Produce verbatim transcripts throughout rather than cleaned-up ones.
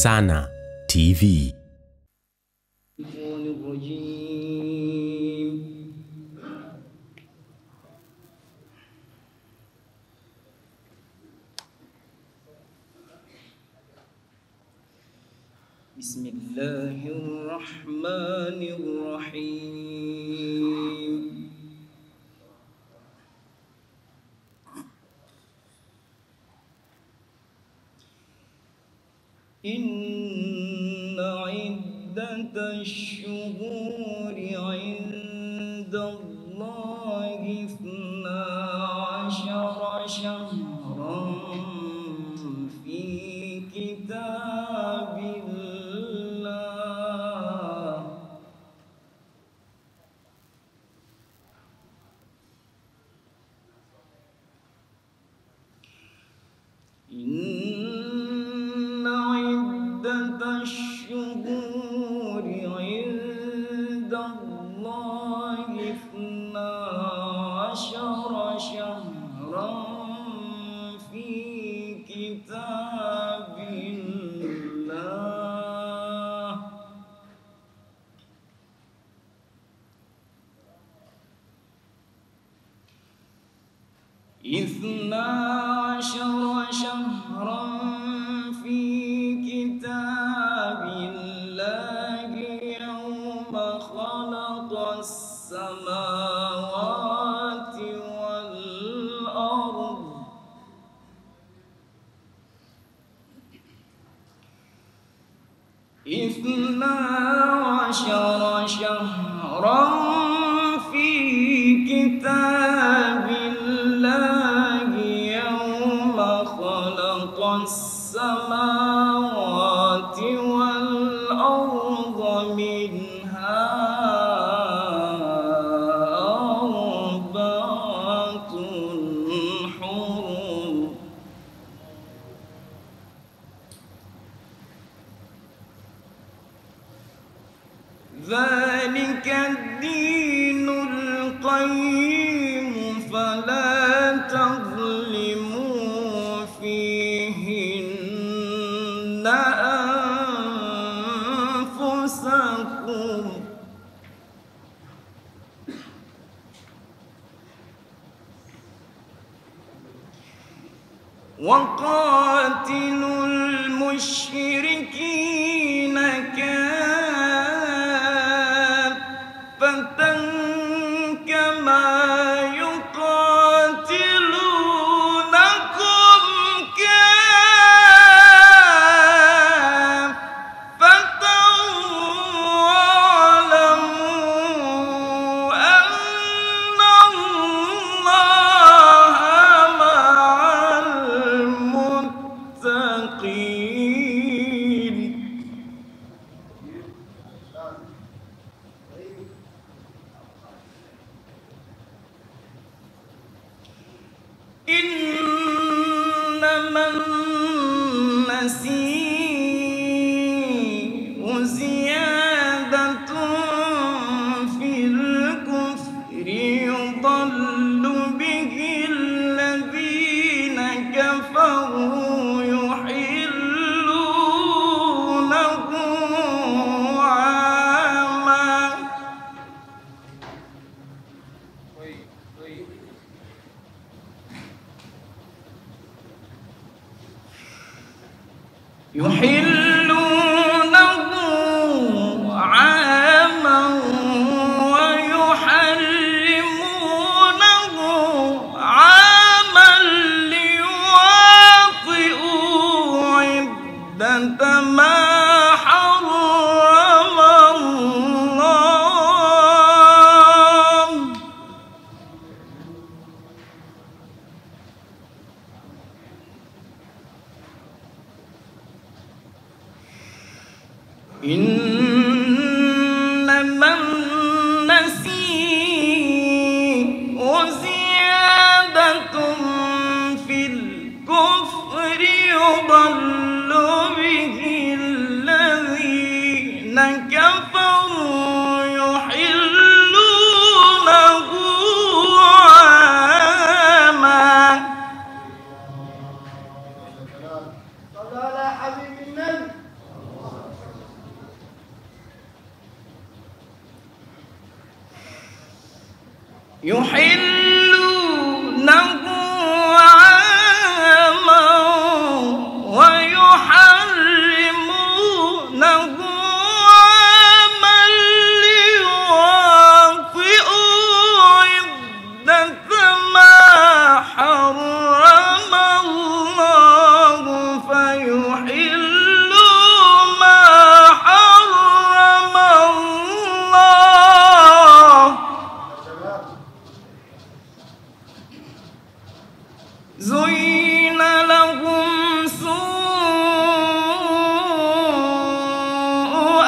Sana تي في. بسم الله الرحمن الرحيم. إن عدة الشهور عند الله اثنا عشر شهرا في كتاب الله إن عدة الشهور عند الله اثنا عشر شهرا في كتاب الله اثنا عشر شهرا في كتاب الله يوم خلق السماوات والأرض اثنا عشر شهرا في كتاب الله يوم خلق السماوات والأرض منها أربعة حرم ذلك الدين القيم فلا تظلموا فيهن أنفسكم وقاتلوا المشركين كافة كما يقاتلونكم كافة واعلموا أن الله مع المتقين. إنما النسيء زيادة في الكفر يضل به الذين كفروا يحلونه عاما يحلونه عاما ويحرمونه عاما ليواطئوا عدة ما حرم الله يحلونه عاما ويحرمونه عاما ليواطئوا عدة ما حرم الله فيحلوا ما حرم الله. زين لهم سوء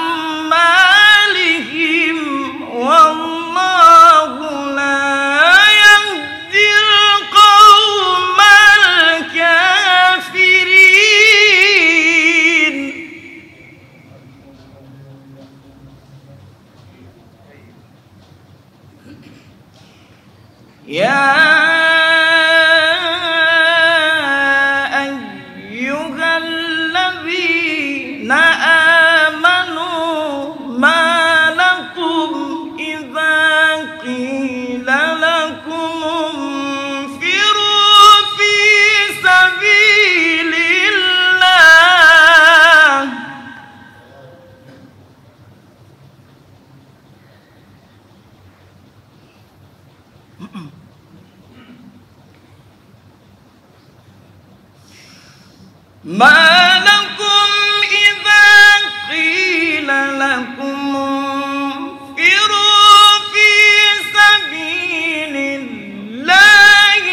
أعمالهم والله لا يهدي القوم الكافرين. يا آمنوا ما لكم إذا قيل لكم انفروا في سبيل الله ما لكم قيل لكم انفروا في سبيل الله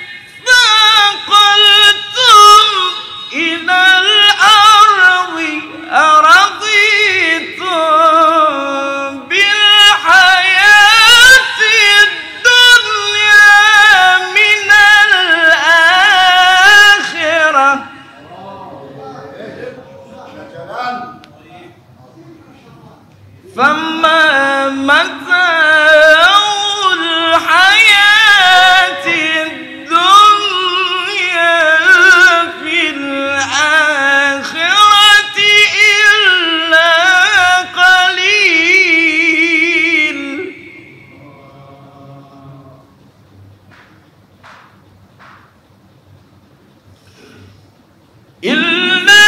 اثاقلتم إلى الأرض أرضيتم بالحياة الدنيا من الآخرة فما متاع الحياة الدنيا في الآخرة إلا قليل. إلا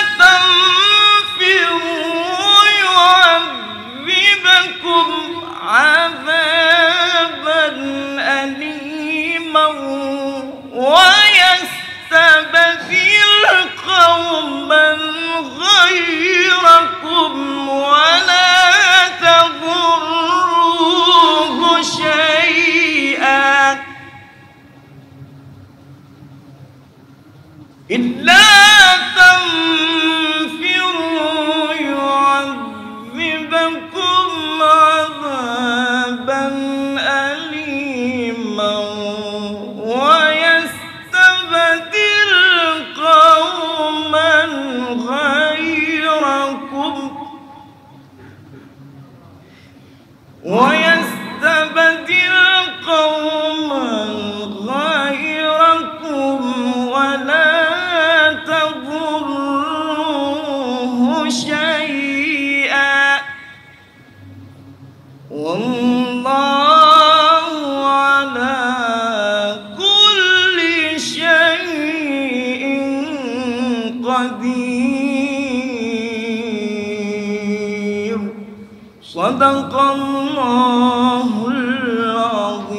عذابا أليما ويستبدل قوما غيركم ولا تضروه شيئا إلا تنفروا يعذبكم عذابا أليما ويستبدل قوما غيركم ويستبدل قوما غيركم ولا تضروه شيئا والله على كل شيء قدير. صدق الله العظيم.